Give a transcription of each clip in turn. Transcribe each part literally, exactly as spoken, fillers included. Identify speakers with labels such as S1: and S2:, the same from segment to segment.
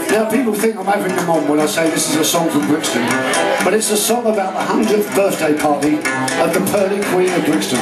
S1: Now people think I'm having them on when I say this is a song from Brixton, but it's a song about the hundredth birthday party of the Pearly Queen of Brixton.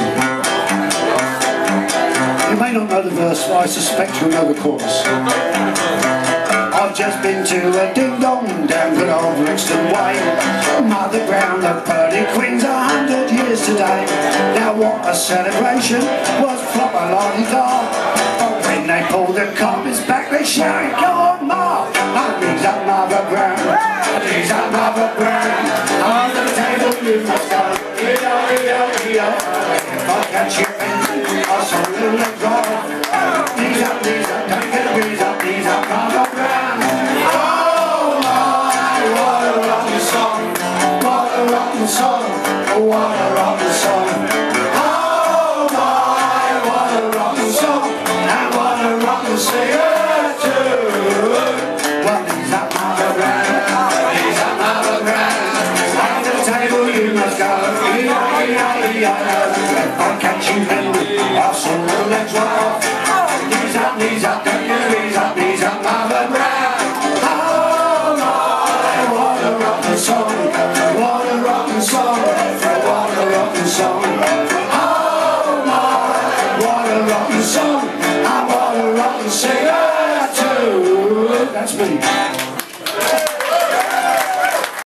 S1: You may not know the verse, but I suspect you'll know the chorus. I've just been to a ding-dong down good old Brixton way. Mother ground of Pearly Queen's a hundred years today. Now what a celebration was flop-a-la-di-da. But when they pulled the carpets back they shouted, "Go on, Ma! These are Mother ground, these are Mother ground. Under the table you must go, E-O, E-O, E-O. If I catch you I'll show you the legs off. Knees up, knees up, don't get the breeze up, knees up, Mother ground." Oh my, what a rockin' song, what a rockin' song, what a rockin' song. Oh my, what a rockin' song, and what a rockin' singer too. Well, knees up, Mother ground, knees up, Mother ground. Under the table you must go, E-O, E-O, E-O. If I catch you then I'll show you the legs right off. Knees up, knees up, don't you knees up, knees up, Mother ground. Oh my, what a rockin' song, what a rockin' song, what a rockin' song. Oh my, what a rockin' song, and what a rockin' singer too. That's me.